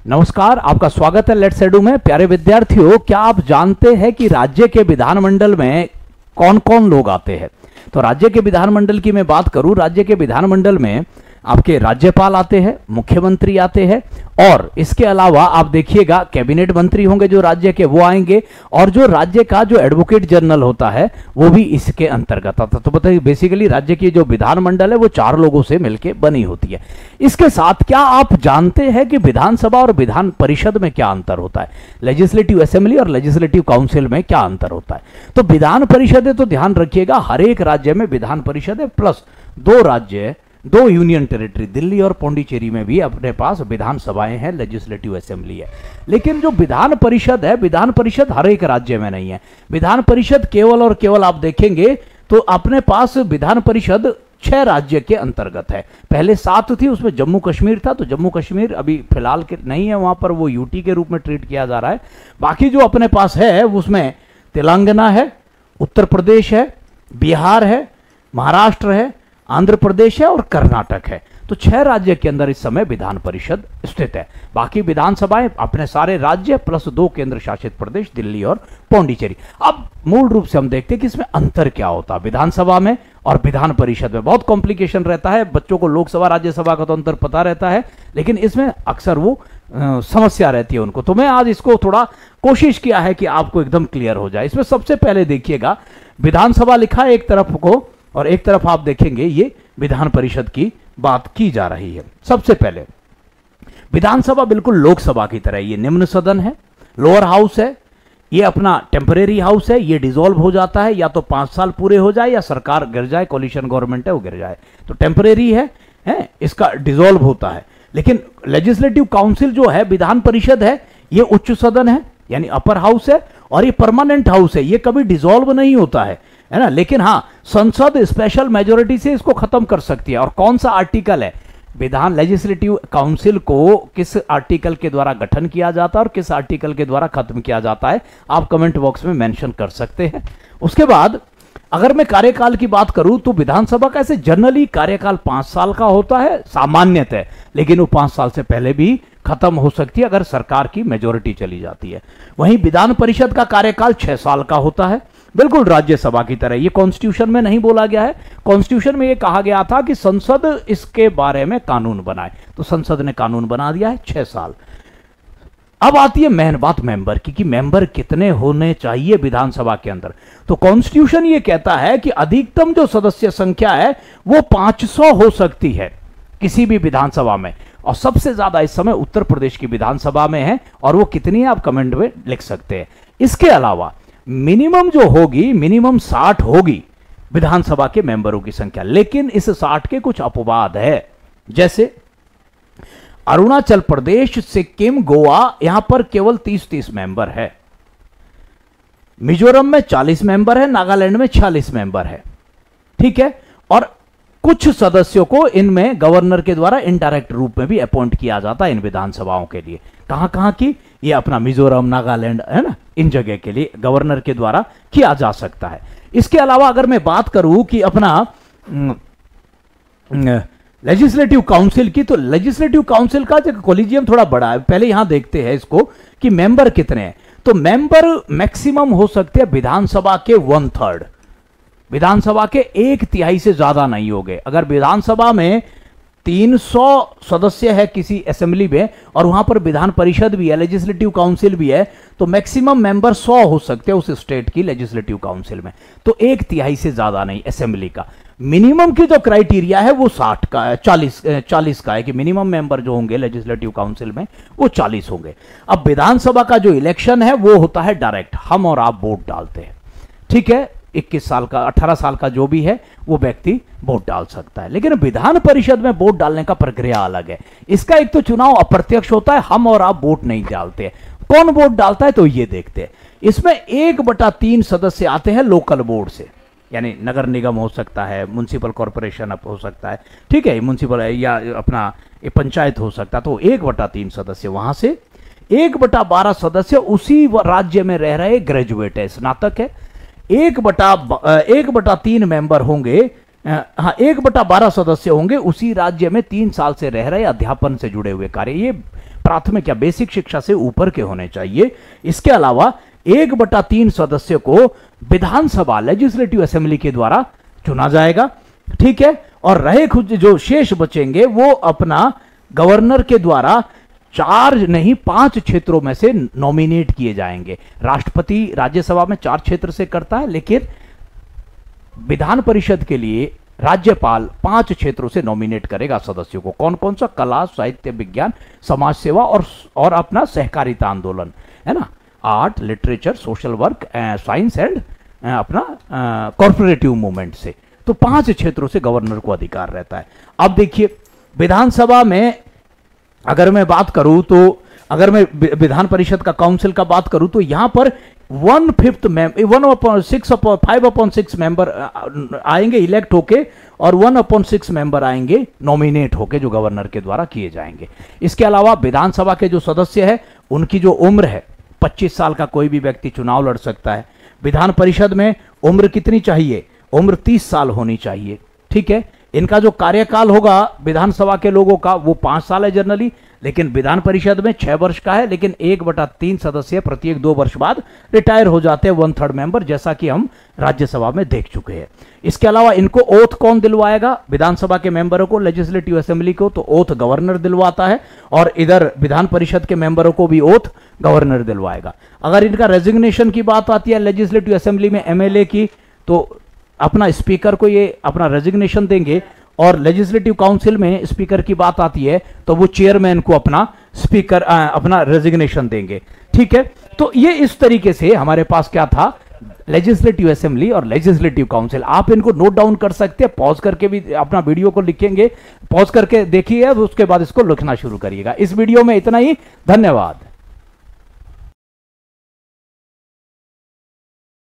नमस्कार, आपका स्वागत है लेट्स एडू में। प्यारे विद्यार्थियों, क्या आप जानते हैं कि राज्य के विधानमंडल में कौन कौन लोग आते हैं? तो राज्य के विधानमंडल की मैं बात करूं, राज्य के विधानमंडल में आपके राज्यपाल आते हैं, मुख्यमंत्री आते हैं, और इसके अलावा आप देखिएगा कैबिनेट मंत्री होंगे जो राज्य के, वो आएंगे, और जो राज्य का जो एडवोकेट जनरल होता है वो भी इसके अंतर्गत आता है। तो बताइए, बेसिकली राज्य की जो विधानमंडल है वो 4 लोगों से मिलकर बनी होती है। इसके साथ क्या आप जानते हैं कि विधानसभा और विधान परिषद में क्या अंतर होता है? लेजिस्लेटिव असेंबली और लेजिस्लेटिव काउंसिल में क्या अंतर होता है? तो विधान परिषद है, तो ध्यान रखिएगा हर एक राज्य में विधान परिषद है, प्लस 2 राज्य, 2 यूनियन टेरिटरी, दिल्ली और पौंडीचेरी में भी अपने पास विधानसभाएं हैं, लेजिस्लेटिव असेंबली है। लेकिन जो विधान परिषद है, विधान परिषद हर एक राज्य में नहीं है। विधान परिषद केवल और केवल आप देखेंगे तो अपने पास विधान परिषद 6 राज्य के अंतर्गत है। पहले 7 थी, उसमें जम्मू कश्मीर था, तो जम्मू कश्मीर अभी फिलहाल के नहीं है, वहां पर वो यूटी के रूप में ट्रीट किया जा रहा है। बाकी जो अपने पास है उसमें तेलंगाना है, उत्तर प्रदेश है, बिहार है, महाराष्ट्र है, आंध्र प्रदेश है और कर्नाटक है। तो 6 राज्य के अंदर इस समय विधान परिषद स्थित है। बाकी विधानसभाएं अपने सारे राज्य प्लस 2 केंद्र शासित प्रदेश, दिल्ली और पौंडीचेरी। अब मूल रूप से हम देखते हैं कि इसमें अंतर क्या होता है विधानसभा में और विधान परिषद में। बहुत कॉम्प्लिकेशन रहता है, बच्चों को लोकसभा राज्यसभा का तो अंतर पता रहता है, लेकिन इसमें अक्सर वो समस्या रहती है उनको। तो मैं आज इसको थोड़ा कोशिश किया है कि आपको एकदम क्लियर हो जाए। इसमें सबसे पहले देखिएगा, विधानसभा लिखा है एक तरफ को, और एक तरफ आप देखेंगे ये विधान परिषद की बात की जा रही है। सबसे पहले विधानसभा बिल्कुल लोकसभा की तरह, ये निम्न सदन है, लोअर हाउस है, ये अपना टेम्परेरी हाउस है, ये डिसॉल्व हो जाता है या तो 5 साल पूरे हो जाए या सरकार गिर जाए, कोलिशन गवर्नमेंट है वो गिर जाए, तो टेम्परेरी है, इसका डिसॉल्व होता है। लेकिन लेजिस्लेटिव काउंसिल जो है, विधान परिषद है, ये उच्च सदन है यानी अपर हाउस है, और ये परमानेंट हाउस है, ये कभी डिसॉल्व नहीं होता है ना। लेकिन हाँ, संसद स्पेशल मेजोरिटी से इसको खत्म कर सकती है। और कौन सा आर्टिकल है? विधान लेजिस्लेटिव काउंसिल को किस आर्टिकल के द्वारा गठन किया जाता है और किस आर्टिकल के द्वारा खत्म किया जाता है, आप कमेंट बॉक्स में मेंशन कर सकते हैं। उसके बाद अगर मैं कार्यकाल की बात करूं तो विधानसभा का ऐसे जनरली कार्यकाल 5 साल का होता है सामान्यतः, लेकिन वो 5 साल से पहले भी खत्म हो सकती है अगर सरकार की मेजोरिटी चली जाती है। वहीं विधान परिषद का कार्यकाल 6 साल का होता है, बिल्कुल राज्यसभा की तरह। ये कॉन्स्टिट्यूशन में नहीं बोला गया है, कॉन्स्टिट्यूशन में ये कहा गया था कि संसद इसके बारे में कानून बनाए, तो संसद ने कानून बना दिया है 6 साल। अब आती है मेन बात मेंबर की, कि मेंबर कितने होने चाहिए विधानसभा के अंदर। तो कॉन्स्टिट्यूशन ये कहता है कि अधिकतम जो सदस्य संख्या है वो 500 हो सकती है किसी भी विधानसभा में, और सबसे ज्यादा इस समय उत्तर प्रदेश की विधानसभा में है, और वो कितनी है आप कमेंट में लिख सकते हैं। इसके अलावा मिनिमम जो होगी, मिनिमम 60 होगी विधानसभा के मेंबरों की संख्या। लेकिन इस 60 के कुछ अपवाद है, जैसे अरुणाचल प्रदेश, सिक्किम, गोवा, यहां पर केवल 30-30 मेंबर है। मिजोरम में 40 मेंबर है, नागालैंड में 46 मेंबर है, ठीक है। और कुछ सदस्यों को इनमें गवर्नर के द्वारा इनडायरेक्ट रूप में भी अपॉइंट किया जाता है इन विधानसभाओं के लिए। कहां कहां की? ये अपना मिजोरम, नागालैंड है ना, इन जगह के लिए गवर्नर के द्वारा किया जा सकता है। इसके अलावा अगर मैं बात करूं कि अपना लेजिस्लेटिव काउंसिल की, तो लेजिस्लेटिव काउंसिल का जो कोलिजियम थोड़ा बड़ा है। पहले यहां देखते हैं इसको कि मेंबर कितने हैं। तो मेंबर मैक्सिमम हो सकते हैं विधानसभा के 1/3, विधानसभा के 1/3 से ज्यादा नहीं होंगे। अगर विधानसभा में 300 सदस्य है किसी असेंबली में, और वहां पर विधान परिषद भी है, लेजिस्लेटिव काउंसिल भी है, तो मैक्सिमम मेंबर 100 हो सकते हैं उस स्टेट की लेजिस्लेटिव काउंसिल में। तो 1/3 से ज्यादा नहीं असेंबली का। मिनिमम की जो क्राइटेरिया है वो 60 का है, 40 का है, कि मिनिमम मेंबर जो होंगे लेजिस्लेटिव काउंसिल में वो 40 होंगे। अब विधानसभा का जो इलेक्शन है वो होता है डायरेक्ट, हम और आप वोट डालते हैं, ठीक है। 21 साल का, 18 साल का जो भी है वो व्यक्ति वोट डाल सकता है। लेकिन विधान परिषद में वोट डालने का प्रक्रिया अलग है। इसका एक तो चुनाव अप्रत्यक्ष होता है, हम और आप वोट नहीं डालते। कौन वोट डालता है? तो ये देखते हैं। इसमें 1/3 सदस्य आते हैं लोकल बोर्ड से, यानी नगर निगम हो सकता है, म्युनिसिपल कॉर्पोरेशन हो सकता है, ठीक है, म्युनिसिपल या अपना पंचायत हो सकता है। तो 1/3 सदस्य वहां से, 1/12 सदस्य उसी राज्य में रह रहे ग्रेजुएट है, स्नातक है। 1/3 मेंबर होंगे, हाँ 1/12 सदस्य होंगे उसी राज्य में 3 साल से रह रहे अध्यापन से जुड़े हुए कार्य। ये प्राथमिक या बेसिक शिक्षा से ऊपर के होने चाहिए। इसके अलावा 1/3 सदस्य को विधानसभा लेजिस्लेटिव असेंबली के द्वारा चुना जाएगा, ठीक है। और रहे खुद जो शेष बचेंगे वो अपना गवर्नर के द्वारा 4 नहीं 5 क्षेत्रों में से नॉमिनेट किए जाएंगे। राष्ट्रपति राज्यसभा में 4 क्षेत्र से करता है, लेकिन विधान परिषद के लिए राज्यपाल 5 क्षेत्रों से नॉमिनेट करेगा सदस्यों को। कौन कौन सा? कला, साहित्य, विज्ञान, समाज सेवा और अपना सहकारिता आंदोलन, है ना, art, literature, social work, science and अपना कॉर्पोरेटिव मूवमेंट से। तो 5 क्षेत्रों से गवर्नर को अधिकार रहता है। अब देखिए विधानसभा में अगर मैं बात करूं तो, अगर मैं विधान परिषद का काउंसिल का बात करूं तो यहां पर 1/5 5/6 मेंबर आएंगे इलेक्ट होके, और 1/6 मेंबर आएंगे नॉमिनेट होके, जो गवर्नर के द्वारा किए जाएंगे। इसके अलावा विधानसभा के जो सदस्य है उनकी जो उम्र है 25 साल का कोई भी व्यक्ति चुनाव लड़ सकता है। विधान परिषद में उम्र कितनी चाहिए? उम्र 30 साल होनी चाहिए, ठीक है। इनका जो कार्यकाल होगा विधानसभा के लोगों का वो 5 साल है जनरली, लेकिन विधान परिषद में 6 वर्ष का है, लेकिन 1/3 सदस्य प्रत्येक 2 वर्ष बाद रिटायर हो जाते हैं, 1/3 मेंबर, जैसा कि हम राज्यसभा में देख चुके हैं। इसके अलावा इनको ओथ कौन दिलवाएगा? विधानसभा के मेंबरों को, लेजिस्लेटिव असेंबली को तो ओथ गवर्नर दिलवाता है, और इधर विधान परिषद के मेंबरों को भी ओथ गवर्नर दिलवाएगा। अगर इनका रेजिग्नेशन की बात आती है लेजिस्लेटिव असेंबली में एमएलए की, तो अपना स्पीकर को ये अपना रेजिग्नेशन देंगे, और लेजिस्लेटिव काउंसिल में स्पीकर की बात आती है तो वो चेयरमैन को अपना स्पीकर अपना रेजिग्नेशन देंगे, ठीक है। तो ये इस तरीके से हमारे पास क्या था, लेजिस्लेटिव असेंबली और लेजिस्लेटिव काउंसिल। आप इनको नोट डाउन कर सकते हैं, पॉज करके भी अपना वीडियो को लिखेंगे, पॉज करके देखिए, उसके बाद इसको लिखना शुरू करिएगा। इस वीडियो में इतना ही, धन्यवाद।